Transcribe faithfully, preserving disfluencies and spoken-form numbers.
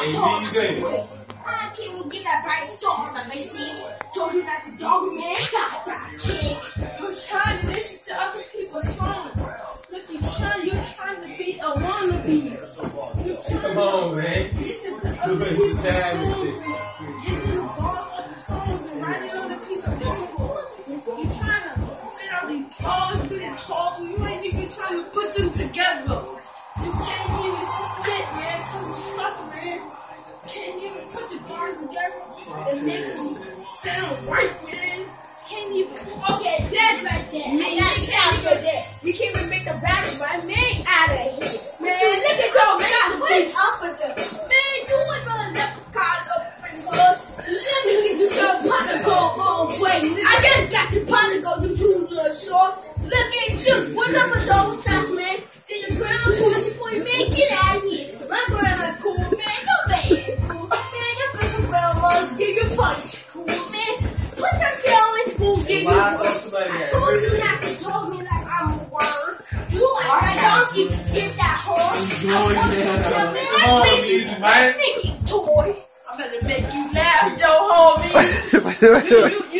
I can't even get that bright star that they see. Told you not to dog man, got that chick. You're trying to listen to other people's songs. Look, you're trying, you're trying to be a wannabe. Come on, man. Listen to other people's songs. Get involved with the songs and write it on a piece of paper. You're trying to spit out these bars through this hall, you ain't even trying to put them together. You can't even spit, man, because you suck, man. Can't even put the bars together and make them sound right, man. Can't even. Okay, that's right there. I gotta stop you there. You can't even make the battery right, man, out of here. Man, look at your stop. What is up with them? Man, you went on a leprechaun up in the hood. Let me get you some pot to go on way. I just got your pot to go, you two little short. Look at you. What up with those socks, man? Did your grandma punch you for you, man? Get out of here. My grandma's cool, man. Your man cool. Man, your fucking grandma's give you punch. Cool, man. Put your tail in school, give you work. I told you not to talk me like I'm a word. You like my donkey, get that horse. I told you to man. Come on, easy, man. Mickey toy. I'm gonna make you laugh, don't hold me. you, you,